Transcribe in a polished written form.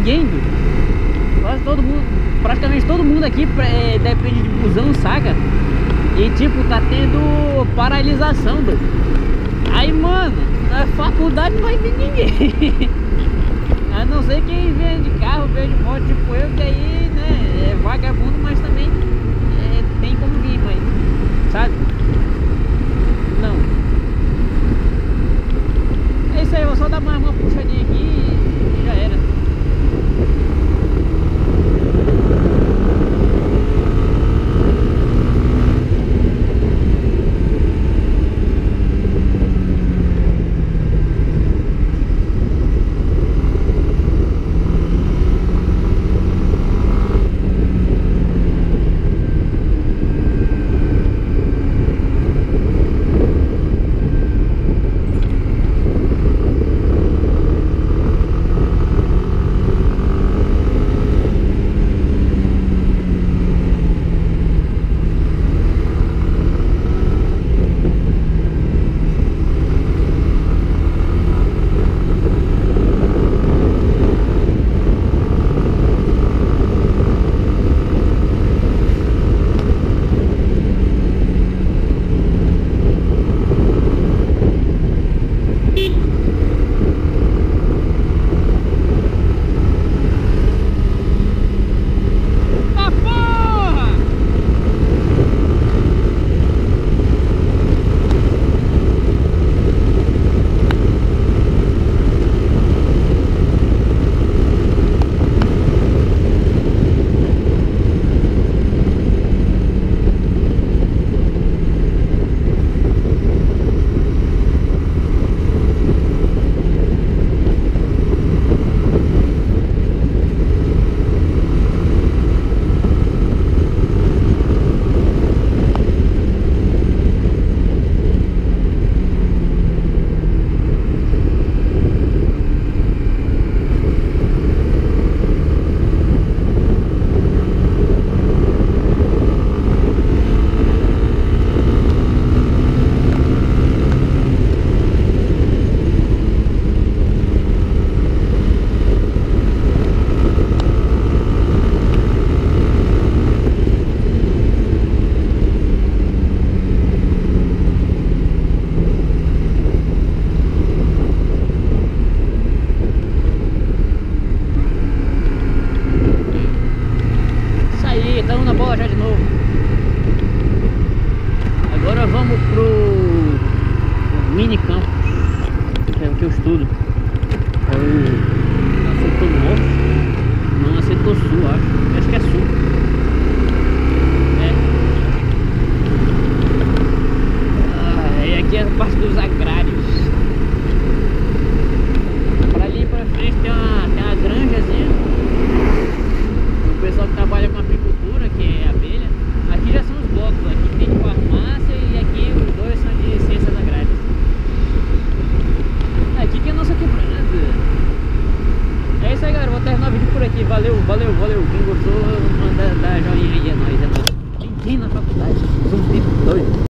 ninguém, dude. Quase todo mundo, praticamente todo mundo aqui depende de busão, saca? E tipo, tá tendo paralisação, dude. Aí, mano, na faculdade não vai vir ninguém. A não ser quem vem de carro, vem de moto, tipo eu, que aí, né, é vagabundo, mas também tem como vir, mas, sabe? Não. É isso aí, eu vou só dar mais uma puxadinha aqui e já era. Estamos na bola já de novo. Agora vamos pro mini campus, que é o que eu estudo. É o setor norte, não é setor sul, acho que é sul. E aqui é a parte dos agrários. Para ali pra frente tem uma granjazinha. O pessoal que trabalha com agricultura, que é abelha. Aqui já são os blocos, aqui tem de farmácia e aqui os dois são de ciências agrárias. Aqui que é a nossa quebrada. É isso aí, galera, vou terminar o vídeo por aqui. Valeu. Quem gostou, manda dar joinha aí, é nóis. Quem tem na faculdade? São doido.